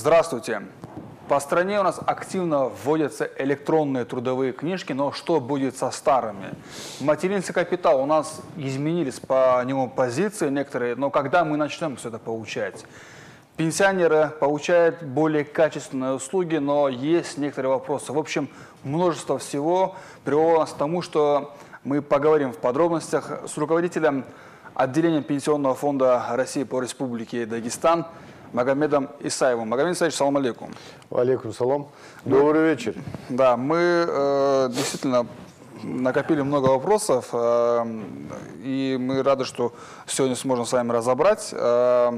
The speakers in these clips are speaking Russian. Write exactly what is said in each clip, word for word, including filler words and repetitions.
Здравствуйте. По стране у нас активно вводятся электронные трудовые книжки, но что будет со старыми? Материнский капитал у нас изменились по нему позиции некоторые, но когда мы начнем все это получать? Пенсионеры получают более качественные услуги, но есть некоторые вопросы. В общем, множество всего привело нас к тому, что мы поговорим в подробностях с руководителем отделения Пенсионного фонда России по Республике Дагестан Магомедом Исаевым. Магомед Исаевич, салам алейкум. Алейкум салам. Добрый вечер. Да, мы э, действительно накопили много вопросов, э, и мы рады, что сегодня сможем с вами разобрать. Э,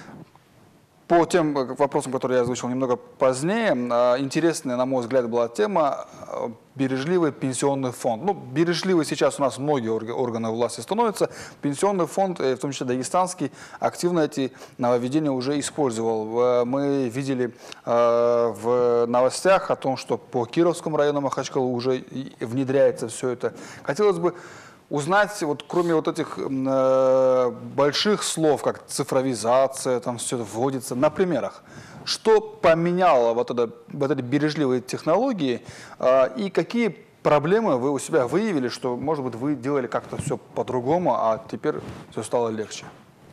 По тем вопросам, которые я озвучил немного позднее, интересная, на мой взгляд, была тема бережливый пенсионный фонд. Ну, бережливый сейчас у нас многие органы власти становятся. Пенсионный фонд, в том числе дагестанский, активно эти нововведения уже использовал. Мы видели в новостях о том, что по Кировскому району Махачкалы уже внедряется все это. Хотелось бы узнать, вот кроме вот этих э, больших слов, как цифровизация, там все это вводится, на примерах, что поменяло вот, это, вот эти бережливые технологии э, и какие проблемы вы у себя выявили, что, может быть, вы делали как-то все по-другому, а теперь все стало легче?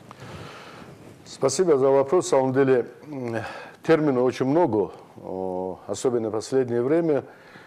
Спасибо за вопрос. На самом деле, терминов очень много, особенно в последнее время.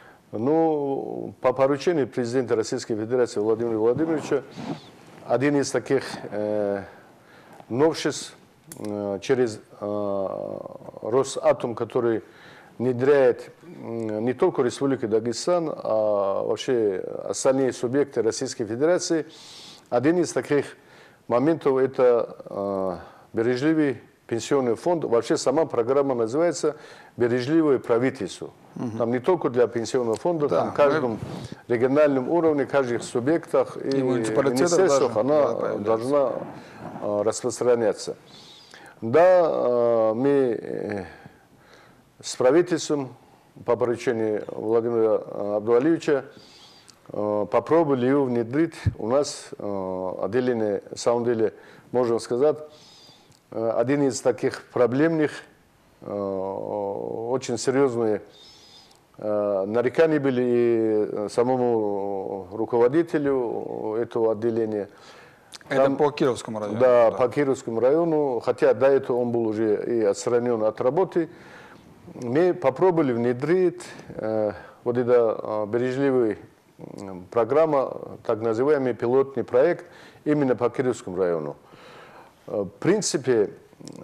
Ну, по поручению президента Российской Федерации Владимира Владимировича, один из таких э, новшеств э, через э, Росатом, который внедряет э, не только Республику Дагестан, а вообще остальные субъекты Российской Федерации, один из таких моментов – это э, бережливый пенсионный фонд. Вообще сама программа называется «Бережливое правительство». Угу. Там не только для пенсионного фонда, да, там в каждом мы... региональном уровне, в каждых субъектах и, и министерствах она да, должна э, распространяться. Да, э, мы э, с правительством по поручению Владимира Абдуалиевича э, попробовали ее внедрить. У нас э, отделение, на самом деле, можно сказать, э, один из таких проблемных, э, очень серьезные нарекания были и самому руководителю этого отделения. Это Там, по Кировскому району? Да, да, по Кировскому району, хотя до этого он был уже и отстранен от работы. Мы попробовали внедрить э, вот эту э, бережливую программу, так называемый пилотный проект, именно по Кировскому району. В принципе,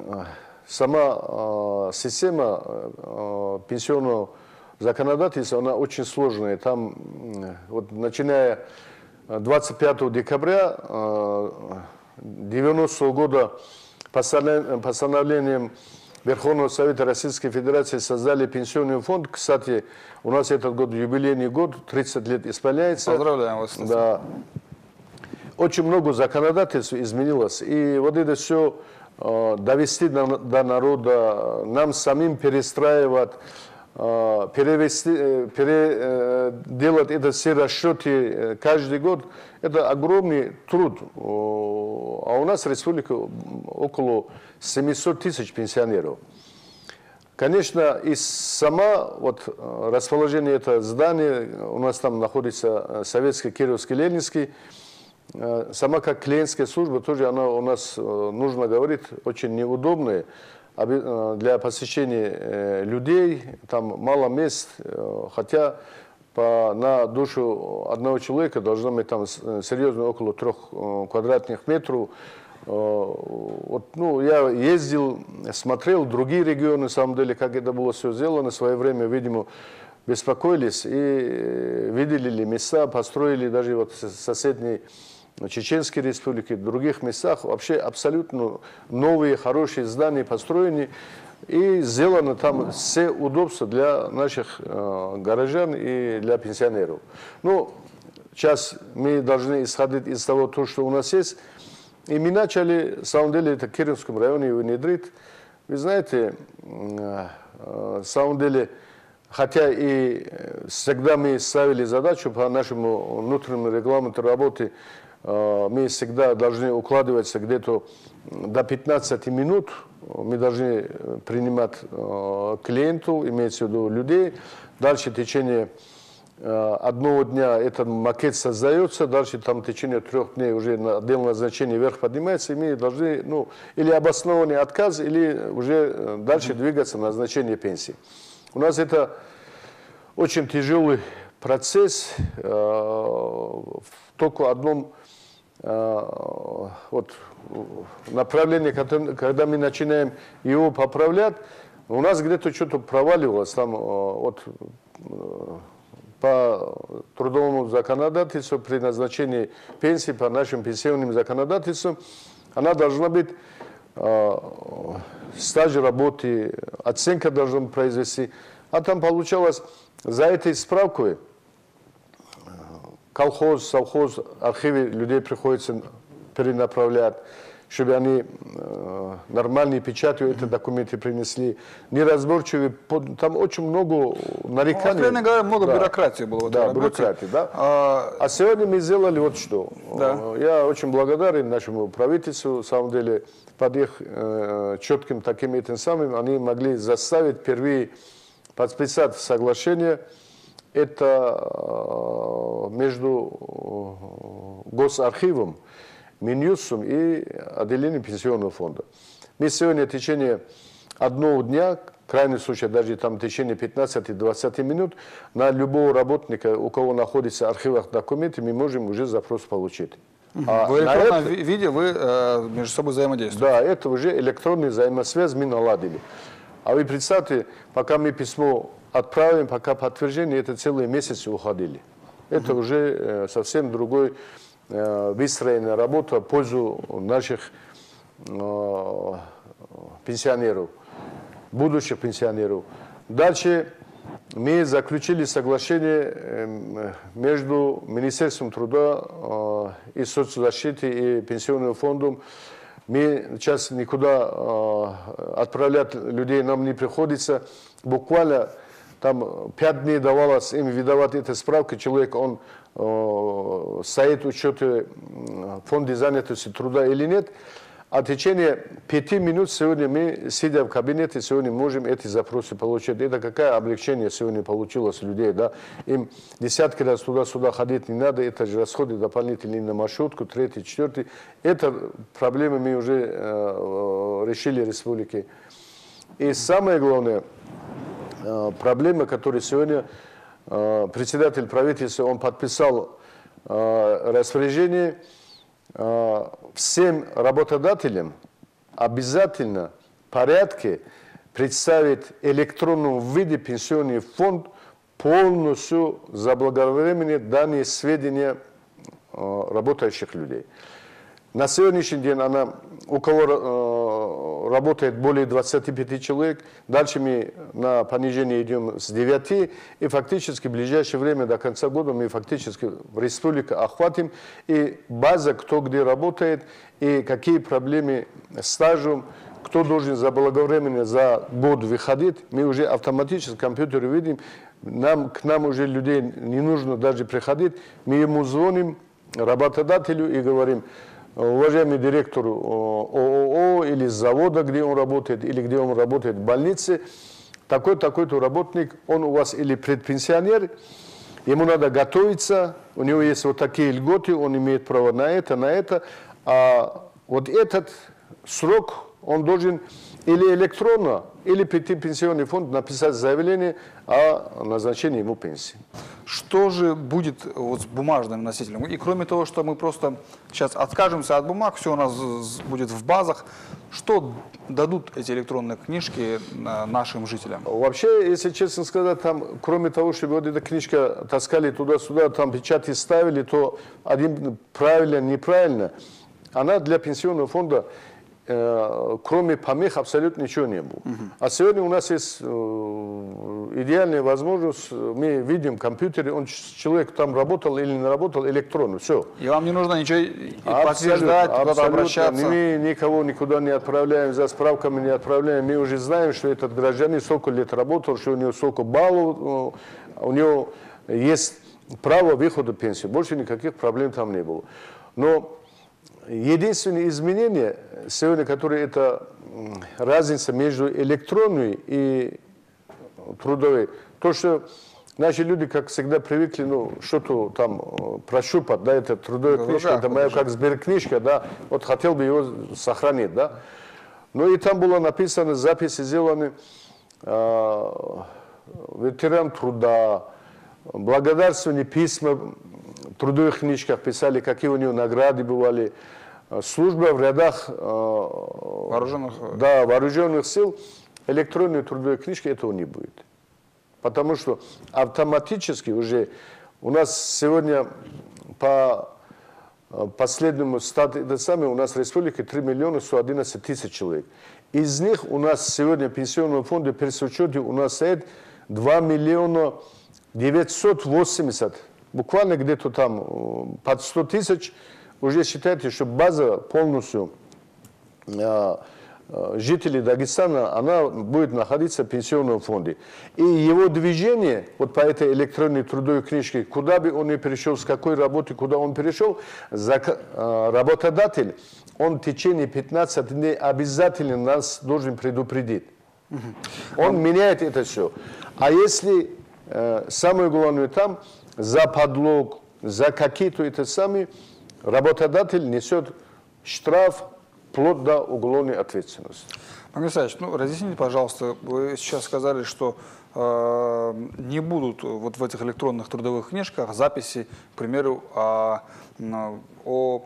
сама э, система э, пенсионного законодательство, она очень сложная. Там, вот, начиная двадцать пятого декабря девяностого года постановлением Верховного Совета Российской Федерации создали пенсионный фонд. Кстати, у нас этот год юбилейный год, тридцать лет исполняется. Поздравляем вас. Да. Очень много законодательств изменилось. И вот это все довести до, до народа, нам самим перестраивать, перевести, переделать это все расчеты каждый год, это огромный труд. А у нас в республике около семисот тысяч пенсионеров. Конечно, и сама вот расположение этого здания, у нас там находится Советский, Кировский, Ленинский, сама как клиентская служба, тоже она у нас, нужно говорить, очень неудобная. Для посещения людей, там мало мест, хотя по, на душу одного человека должно быть там серьезно около трех квадратных метров. Вот, ну, я ездил, смотрел другие регионы, на самом деле, как это было все сделано, в свое время, видимо, беспокоились и видели ли места, построили даже вот соседние Чеченской республики, в других местах вообще абсолютно новые, хорошие здания построены и сделано там все удобства для наших э, горожан и для пенсионеров. Ну, сейчас мы должны исходить из того, то, что у нас есть. И мы начали, на самом деле, это в Кировском районе внедрить. Вы знаете, э, э, на самом деле, хотя и всегда мы ставили задачу по нашему внутреннему регламенту работы мы всегда должны укладываться где-то до пятнадцати минут. Мы должны принимать клиентов, имеется в виду людей. Дальше в течение одного дня этот макет создается, дальше там в течение трех дней уже на отдельное значение вверх поднимается, и мы должны, ну, или обоснованный отказ, или уже дальше двигаться на назначение пенсии. У нас это очень тяжелый процесс э, в только одном э, вот, направлении, когда мы начинаем его поправлять, у нас где-то что-то проваливалось, там э, вот, по трудовому законодательству, при назначении пенсии, по нашим пенсионным законодательствам, она должна быть, э, стаж работы, оценка должна произвести. А там получалось, за этой справкой, колхоз, совхоз, архивы людей приходится перенаправлять, чтобы они э, нормальные печатью эти документы принесли, неразборчивые, там очень много нареканий. Ну, откровенно говоря, много да. бюрократии было в этой Да, работе. бюрократии, да. А... а сегодня мы сделали вот что. Да. Я очень благодарен нашему правительству, на самом деле, под их э, четким таким этим самым, они могли заставить впервые подписать соглашение, это э, между э, Госархивом, Минюстом и отделением пенсионного фонда. Мы сегодня в течение одного дня, в крайнем случае даже там в течение пятнадцати-двадцати минут, на любого работника, у кого находится в архивах документы, мы можем уже запрос получить. А в электронном это, виде вы э, между собой взаимодействуете? Да, это уже электронная взаимосвязь мы наладили. А вы представьте, пока мы письмо отправим, пока подтверждение, это целые месяцы уходили. Это угу. уже э, совсем другой э, выстроенная работа в пользу наших э, пенсионеров, будущих пенсионеров. Дальше мы заключили соглашение э, между Министерством труда э, и соцзащиты и Пенсионным фондом. Мы сейчас никуда э, отправлять людей нам не приходится. Буквально там пять дней давалось им выдавать эту справку. Человек, он э, стоит в учете в фонде занятости труда или нет. А в течение пяти минут сегодня мы, сидя в кабинете, сегодня можем эти запросы получить. Это какое облегчение сегодня получилось у людей, да? Им десятки раз туда-сюда ходить не надо, это же расходы дополнительные на маршрутку, третий, четвертый. Это проблемы мы уже э, решили в республике. И самое главное, э, проблема, которую сегодня э, председатель правительства, он подписал э, распоряжение, всем работодателям обязательно в порядке представить в электронном виде пенсионный фонд, полностью заблаговременно данные сведения работающих людей. На сегодняшний день она, у кого работает более двадцати пяти человек, дальше мы на понижение идем с девяти, и фактически в ближайшее время, до конца года, мы фактически в республике охватим, и база, кто где работает, и какие проблемы с стажем, кто должен заблаговременно за год выходить, мы уже автоматически в компьютере видим, нам, к нам уже людей не нужно даже приходить, мы ему звоним, работодателю, и говорим: уважаемый директор ООО или завода, где он работает, или где он работает в больнице, такой-такой-то работник, он у вас или предпенсионер, ему надо готовиться, у него есть вот такие льготы, он имеет право на это, на это, а вот этот срок он должен или электронно, или прийти в пенсионный фонд, написать заявление о назначении ему пенсии. Что же будет вот с бумажным носителем? И кроме того, что мы просто сейчас откажемся от бумаг, все у нас будет в базах, что дадут эти электронные книжки нашим жителям? Вообще, если честно сказать, там, кроме того, чтобы вот эта книжка таскали туда-сюда, там печати ставили, то один правильно, неправильно, она для пенсионного фонда, кроме помех, абсолютно ничего не было. Uh-huh. А сегодня у нас есть идеальная возможность, мы видим в компьютере, он, человек там работал или не работал электронно, все. И вам не нужно ничего подтверждать, куда-то обращаться? Мы никого никуда не отправляем, за справками не отправляем, мы уже знаем, что этот гражданин сколько лет работал, что у него сколько баллов, у него есть право выхода в пенсию, больше никаких проблем там не было. Но единственное изменение сегодня, которое это разница между электронной и трудовой, то, что наши люди, как всегда, привыкли, ну, что-то там прощупать, да, это трудовая книжка, это моя как сберкнижка, да, вот хотел бы его сохранить, да. Ну и там было написано, записи сделаны, э, ветеран труда, благодарственные письма в трудовых книжках писали, какие у него награды бывали, служба в рядах э, вооруженных... Да, вооруженных сил, электронной трудовой книжки этого не будет. Потому что автоматически уже у нас сегодня по последнему стату, это самое, у нас в республике три миллиона сто одиннадцать тысяч человек. Из них у нас сегодня в пенсионном фонде при учете у нас стоит два миллиона девятьсот восемьдесят, буквально где-то там под сто тысяч, уже считайте, что база полностью жителей Дагестана, она будет находиться в пенсионном фонде. И его движение вот по этой электронной трудовой книжке, куда бы он ни перешел, с какой работы, куда он перешел, работодатель, он в течение пятнадцати дней обязательно нас должен предупредить. Он меняет это все. А если э, самое главное там, за подлог, за какие-то это самые, работодатель несет штраф, вплоть до уголовной ответственности. Магомед Исаевич, ну, разъясните, пожалуйста, вы сейчас сказали, что э, не будут вот в этих электронных трудовых книжках записи, к примеру, о, о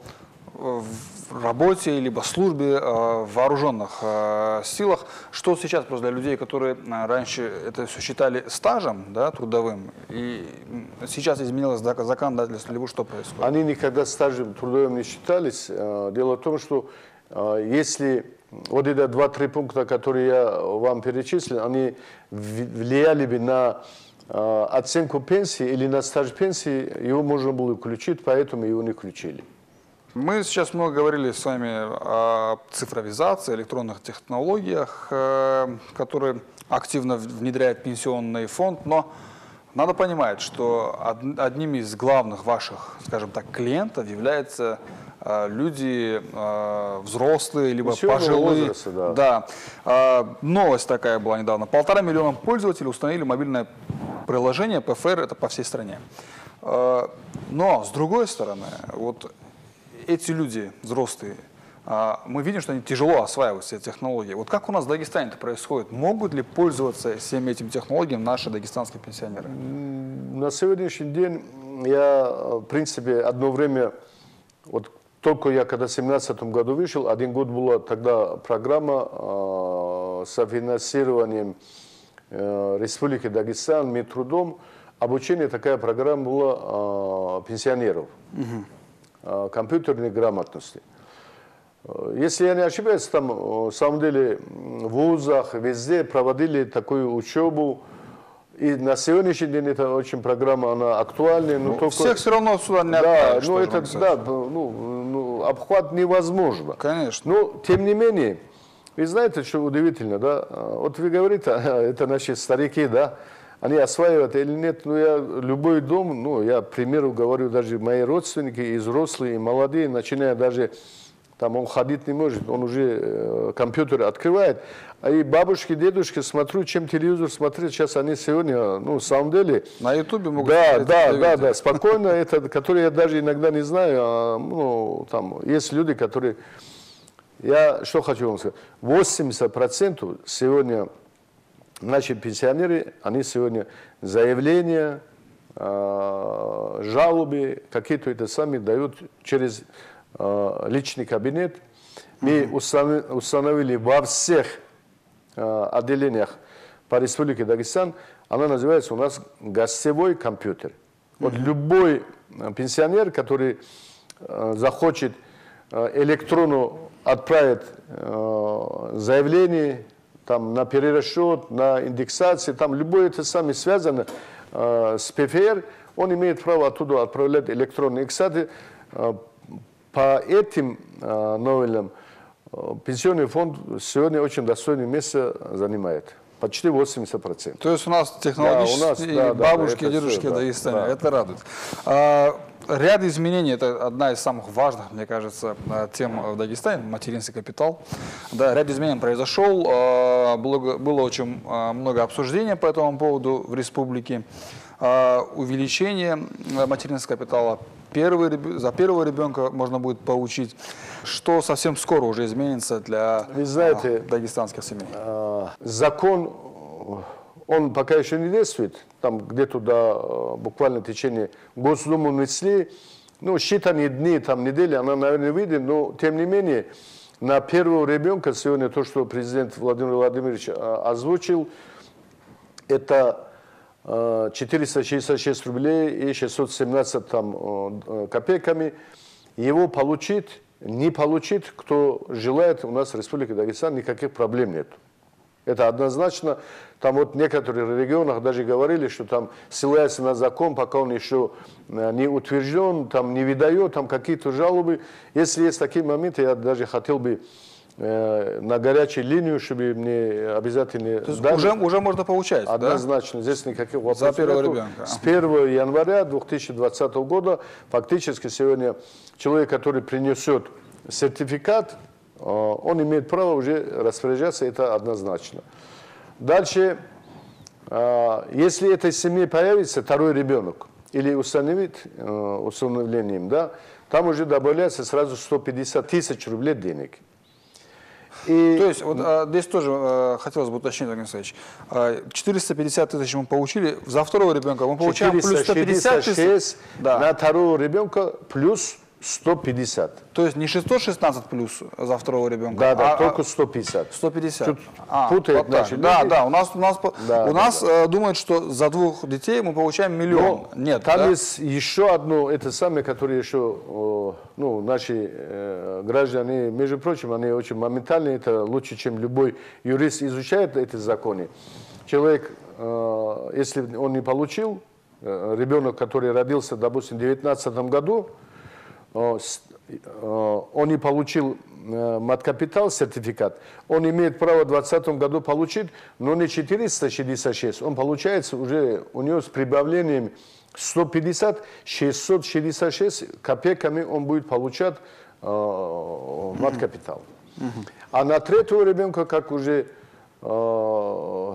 работе либо службе э, в вооруженных э, силах. Что сейчас просто для людей, которые раньше это все считали стажем, да, трудовым, и сейчас изменилось законодательство, либо что происходит? Они никогда стажем трудовым не считались. Дело в том, что если вот эти два-три пункта, которые я вам перечислил, они влияли бы на оценку пенсии или на стаж пенсии, его можно было включить, поэтому его не включили. Мы сейчас много говорили с вами о цифровизации, электронных технологиях, которые активно внедряет пенсионный фонд, но надо понимать, что одним из главных ваших, скажем так, клиентов являются люди взрослые, либо Пенсионного пожилые. возраста, да. Да. Новость такая была недавно. Полтора миллиона пользователей установили мобильное приложение пэ эф эр, это по всей стране. Но, с другой стороны, вот эти люди взрослые, мы видим, что они тяжело осваивают все технологии. Вот как у нас в Дагестане это происходит? Могут ли пользоваться всеми этими технологиями наши дагестанские пенсионеры? На сегодняшний день я, в принципе, одно время, вот только я когда в семнадцатом году вышел, один год была тогда программа э, софинансированием э, Республики Дагестан, Минтрудом. Обучение, такая программа была э, пенсионеров, угу. э, компьютерной грамотности. Если я не ошибаюсь, там, в самом деле, в вузах, везде проводили такую учебу. И на сегодняшний день эта очень программа, она актуальна. Но ну, только... Всех все равно сюда не да, отправишь. Ну, это, да, ну, ну, обхват невозможно. Конечно. Но, тем не менее, вы знаете, что удивительно, да? Вот вы говорите, это наши старики, да? Они осваивают или нет, ну, я любой дом, ну, я, к примеру, говорю, даже мои родственники, и взрослые, и молодые, начиная даже... Там он ходить не может, он уже э, компьютер открывает. А и бабушки, дедушки, смотрю, чем телевизор смотреть, сейчас они сегодня, ну, в самом деле... На ютубе могут да, смотреть. Да, да, да, спокойно, это, которые я даже иногда не знаю, а, ну, там, есть люди, которые... Я что хочу вам сказать, восемьдесят процентов сегодня наши пенсионеры, они сегодня заявления, э, жалобы, какие-то это сами дают через... личный кабинет. Мы mm-hmm. установили во всех э, отделениях по Республике Дагестан, она называется у нас гостевой компьютер. Mm-hmm. Вот любой пенсионер, который э, захочет э, электронно отправить э, заявление там, на перерасчет, на индексацию, там любое это самое связано э, с пэ эф эр, он имеет право оттуда отправлять электронные. И, кстати, э, по этим э, новеллам э, пенсионный фонд сегодня очень достойное место занимает. Почти восемьдесят процентов. То есть у нас технологические да, у нас, да, бабушки да, и дедушки в Дагестане. Да, да. Это радует. А, ряд изменений, это одна из самых важных, мне кажется, тем в Дагестане, материнский капитал. Да, ряд изменений произошел, было, было очень много обсуждений по этому поводу в республике. Увеличение материнского капитала, первый, за первого ребенка можно будет получить, что совсем скоро уже изменится для Вы знаете, дагестанских семей. Закон, он пока еще не действует, там где-то до буквально в течение Госдумы внесли, ну, считанные дни, там, недели, она, наверное, выйдет, но, тем не менее, на первого ребенка сегодня то, что президент Владимир Владимирович озвучил, это четыреста шестьдесят шесть рублей и шестьсот семнадцать там, копейками. Его получить, не получить, кто желает, у нас в Республике Дагестан никаких проблем нет. Это однозначно. Там вот в некоторых регионах даже говорили, что там ссылается на закон, пока он еще не утвержден, там не выдает, там какие-то жалобы. Если есть такие моменты, я даже хотел бы на горячую линию, чтобы мне обязательно... Уже, уже можно получать, однозначно, да? Здесь никаких вопросов За первого нету. ребенка. С первого января две тысячи двадцатого года фактически сегодня человек, который принесет сертификат, он имеет право уже распоряжаться, это однозначно. Дальше, если этой семье появится второй ребенок или установит установлением, да, там уже добавляется сразу сто пятьдесят тысяч рублей денег. И... То есть, вот а, здесь тоже а, хотелось бы уточнить, Владимир Алексеевич, а, четыреста пятьдесят тысяч мы получили, за второго ребенка мы получаем плюс сто пятьдесят тысяч. Да. На второго ребенка плюс сто пятьдесят. То есть не шестьсот шестнадцать плюс за второго ребенка, да, да, а только сто пятьдесят. сто пятьдесят. Тут а, путает вот наши люди. Да, да, у нас, у нас, да, у да, нас да. Э, думают, что за двух детей мы получаем миллион. Но нет, там да? есть еще одно, это самое, которое еще, о, ну, наши э, граждане, между прочим, они очень моментально, это лучше, чем любой юрист изучает эти законы. Человек, э, если он не получил, э, ребенок, который родился, допустим, в две тысячи девятнадцатом году, э, он не получил маткапитал, сертификат, он имеет право в двадцатом году получить, но не четыреста шестьдесят шесть, он получается уже у него с прибавлением сто пятьдесят, шестьсот шестьдесят шесть копейками он будет получать э, маткапитал. Mm-hmm. А на третьего ребенка, как уже э,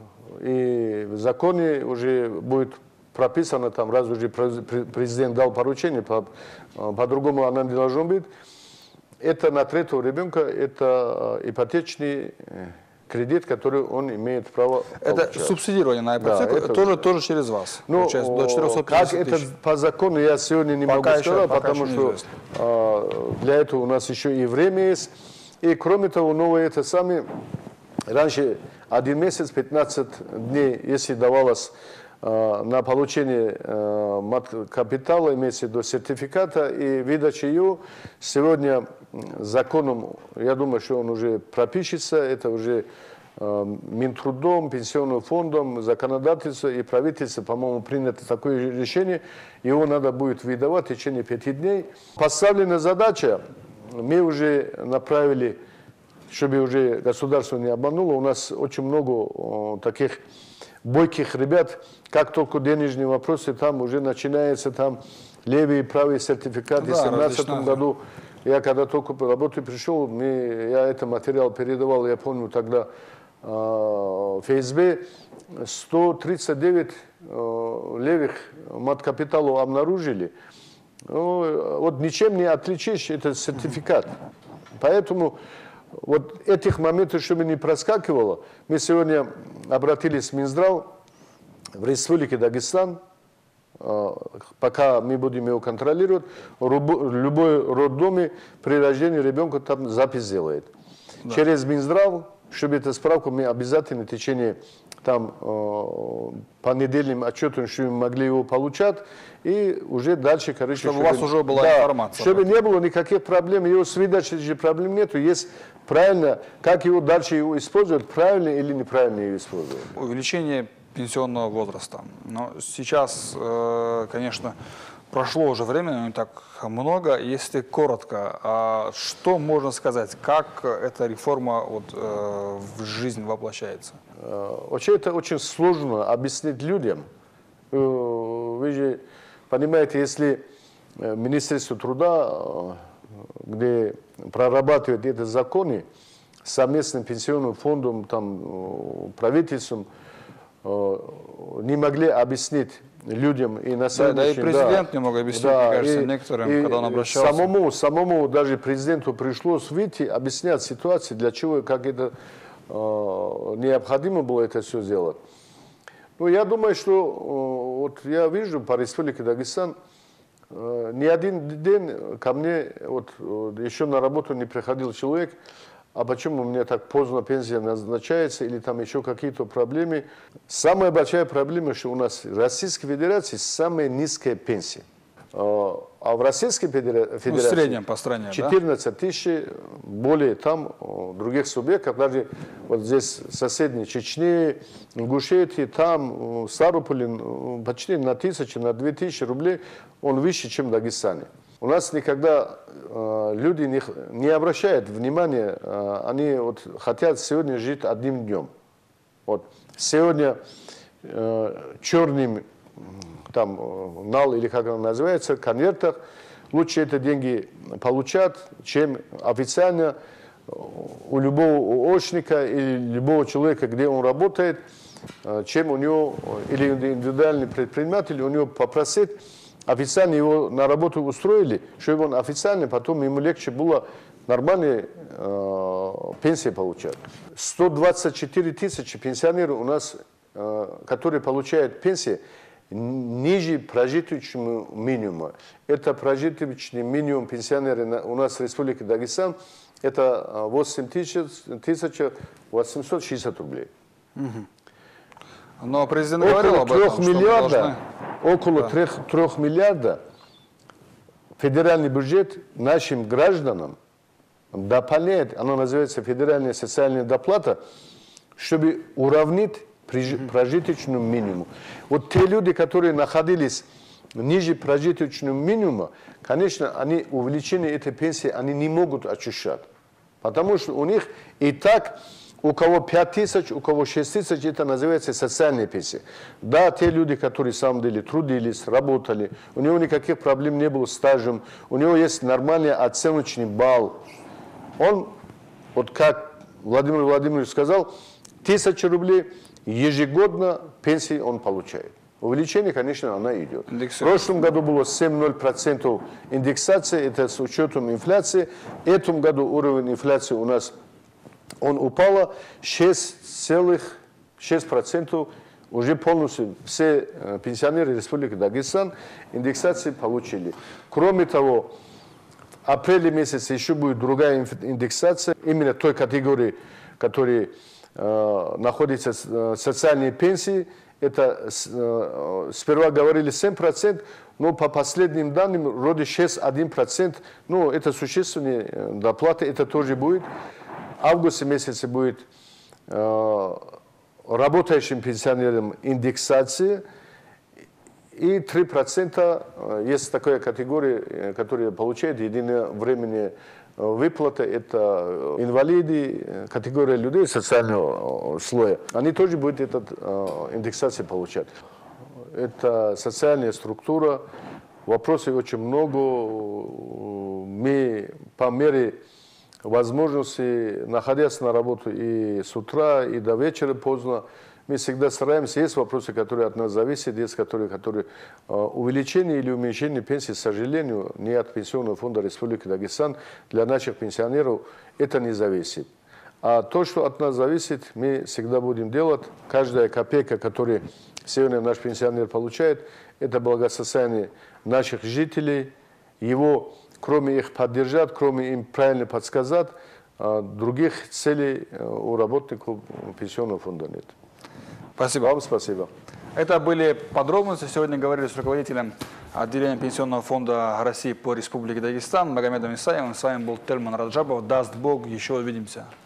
и в законе уже будет прописано, там, раз уже президент дал поручение, по-другому по она не должна быть. Это на третьего ребенка, это ипотечный кредит, который он имеет право Это получать. Субсидирование на ипотеку, да, это тоже, тоже через вас, ну, получается, до четырёхсот как пятидесяти это тысяч. по закону, я сегодня не пока могу еще, сказать, пока потому что а, для этого у нас еще и время есть. И кроме того, новое это самое, раньше один месяц, пятнадцать дней, если давалось на получение капитала, имеется в виду сертификата и выдачи ее. Сегодня законом, я думаю, что он уже пропишется, это уже Минтрудом, Пенсионным фондом, законодательство и правительство, по-моему, принято такое решение. Его надо будет выдавать в течение пяти дней. Поставлена задача, мы уже направили, чтобы уже государство не обмануло, у нас очень много таких бойких ребят, как только денежные вопросы, там уже начинается там левые и правые сертификаты. Да, в две тысячи семнадцатом году, я когда только по работе пришел, мне, я этот материал передавал, я помню тогда э, в ФСБ сто тридцать девять э, левых маткапиталов обнаружили. Ну, вот ничем не отличишь этот сертификат. Поэтому вот этих моментов, чтобы не проскакивало, мы сегодня обратились в Минздрав в Республике Дагестан, пока мы будем его контролировать, любой роддоме при рождении ребенка там запись делает. Да. Через Минздрав, чтобы эту справку мы обязательно в течение там по недельным отчетам, чтобы мы могли его получать, и уже дальше, короче, чтобы, чтобы у вас уже была да, информация. Чтобы не было никаких проблем, его с выдачей же проблем нету, есть правильно, как его дальше его использовать, правильно или неправильно его использовать. Увеличение пенсионного возраста. Но сейчас, конечно, прошло уже время, но не так много. Если коротко, что можно сказать, как эта реформа вот, в жизнь воплощается? Вообще это очень сложно объяснить людям. Вы же понимаете, если Министерство труда, где прорабатывают эти законы, совместным пенсионным фондом, там, правительством, не могли объяснить людям и на Да, да, и президент да, не мог объяснить, да, мне кажется, и, некоторым, и когда он обращался. Самому, самому даже президенту пришлось выйти, объяснять ситуацию, для чего, как это э, необходимо было это все сделать. Ну, я думаю, что э, вот я вижу по Республике Дагестан, э, ни один день ко мне, вот, еще на работу не приходил человек, а почему мне так поздно пенсия назначается, или там еще какие-то проблемы. Самая большая проблема, что у нас в Российской Федерации самая низкая пенсия. А в Российской Федерации ну, в среднем по стране, четырнадцать тысяч, более там других субъектов, даже вот здесь соседние Чечни, Ингушетии, там Ставрополь почти на тысячу, на две тысячи рублей он выше, чем в Дагестане. У нас никогда э, люди не, не обращают внимания, э, они вот хотят сегодня жить одним днем. Вот. Сегодня э, черным там, нал, или как он называется, конвертах, лучше эти деньги получать, чем официально у любого очника или любого человека, где он работает, э, чем у него, или индивидуальный предприниматель, у него попросить, официально его на работу устроили, чтобы он официально, потом ему легче было нормальные э, пенсии получать. сто двадцать четыре тысячи пенсионеров у нас, э, которые получают пенсии ниже прожиточного минимума. Это прожиточный минимум пенсионеры у нас в Республике Дагестан, это восемь тысяч восемьсот шестьдесят рублей. Угу. Но президент около говорил об этом, миллиарда, должны... около да. трех, трех миллиарда федеральный бюджет нашим гражданам дополняет, оно называется федеральная социальная доплата, чтобы уравнить прожиточный минимум. Вот те люди, которые находились ниже прожиточного минимума, конечно, они увеличение этой пенсии они не могут ощущать. Потому что у них и так, у кого пять тысяч, у кого шесть тысяч, это называется социальная пенсия. Да, те люди, которые в самом деле трудились, работали, у него никаких проблем не было с стажем, у него есть нормальный оценочный балл. Он, вот как Владимир Владимирович сказал, тысяча рублей ежегодно пенсии он получает. Увеличение, конечно, она идет. В прошлом году было семь целых ноль сотых процента индексации, это с учетом инфляции. В этом году уровень инфляции у нас он упал шесть целых шесть десятых процента. Уже полностью все пенсионеры Республики Дагестан индексации получили. Кроме того, в апреле месяце еще будет другая индексация, именно той категории, которая э, находится в социальной пенсии. Это э, сперва говорили семь процентов, но по последним данным вроде шесть целых одна десятая процента. Ну, это существенные доплаты, это тоже будет. В августе месяце будет э, работающим пенсионерам индексация. И три процента есть такая категория, которая получает единовременные выплаты. Это инвалиды, категория людей социального слоя. Они тоже будут эту индексацию получать. Это социальная структура. Вопросов очень много. Мы по мере возможности, находясь на работу и с утра, и до вечера поздно, мы всегда стараемся. Есть вопросы, которые от нас зависят, есть которые, которые увеличение или уменьшение пенсии, к сожалению, не от Пенсионного фонда Республики Дагестан, для наших пенсионеров это не зависит. А то, что от нас зависит, мы всегда будем делать. Каждая копейка, которую сегодня наш пенсионер получает, это благосостояние наших жителей, его, кроме их поддержать, кроме им правильно подсказать, других целей у работников Пенсионного фонда нет. Спасибо. Вам спасибо. Это были подробности. Сегодня говорили с руководителем отделения Пенсионного фонда России по Республике Дагестан Магомедом Исаевым. С вами был Тельман Раджабов. Даст Бог, еще увидимся.